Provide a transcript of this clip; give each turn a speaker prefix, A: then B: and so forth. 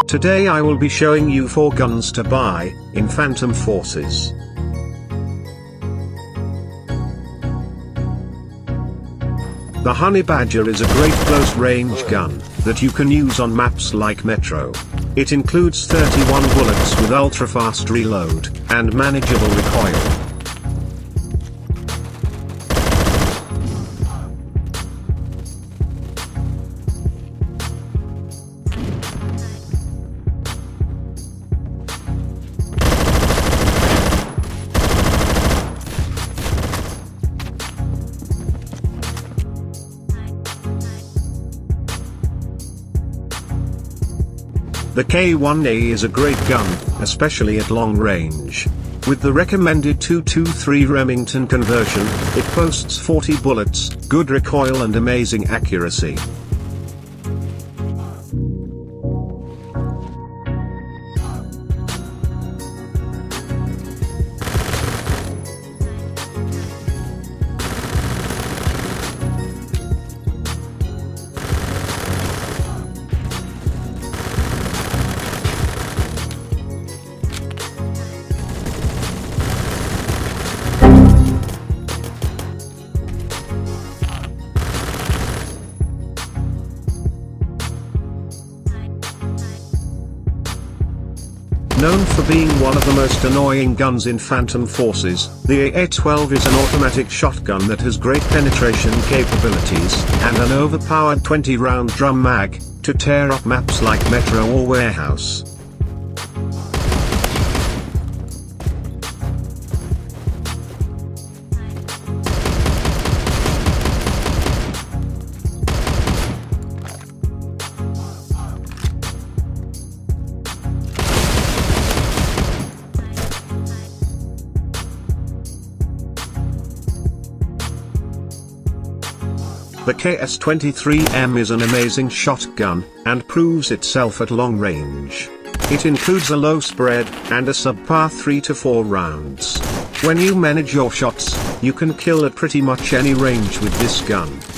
A: Today I will be showing you 4 guns to buy in Phantom Forces. The Honey Badger is a great close-range gun that you can use on maps like Metro. It includes 31 bullets with ultra-fast reload and manageable recoil. The K1A is a great gun, especially at long range. With the recommended 223 Remington conversion, it boasts 40 bullets, good recoil and amazing accuracy. Known for being one of the most annoying guns in Phantom Forces, the AA-12 is an automatic shotgun that has great penetration capabilities and an overpowered 20-round drum mag to tear up maps like Metro or Warehouse. The KS-23M is an amazing shotgun, and proves itself at long range. It includes a low spread, and a subpar 3 to 4 rounds. When you manage your shots, you can kill at pretty much any range with this gun.